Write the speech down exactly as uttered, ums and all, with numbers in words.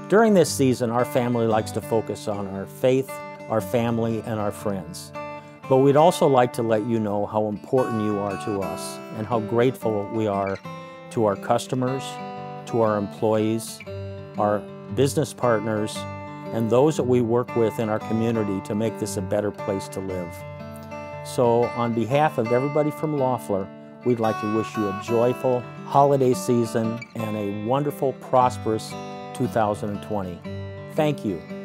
During this season, our family likes to focus on our faith, our family, and our friends. But we'd also like to let you know how important you are to us and how grateful we are to our customers, to our employees, our business partners, and those that we work with in our community to make this a better place to live. So on behalf of everybody from Loffler, we'd like to wish you a joyful holiday season and a wonderful, prosperous two thousand twenty. Thank you.